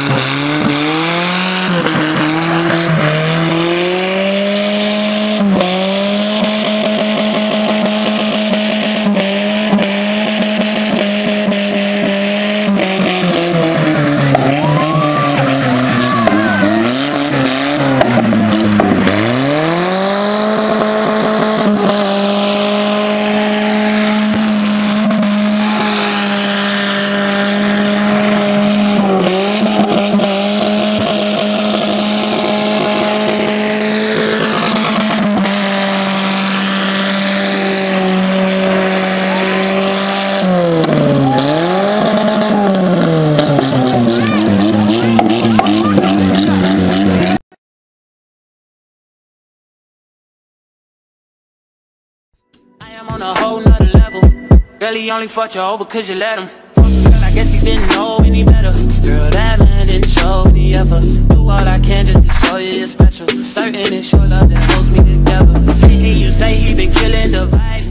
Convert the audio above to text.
I'm on a whole nother level. Girl, he only fucked you over cause you let him. Girl, I guess he didn't know any better. Girl, that man didn't show any ever. Do all I can just to show you you're special. Certain it's your love that holds me together. And you say he been killing the vibe.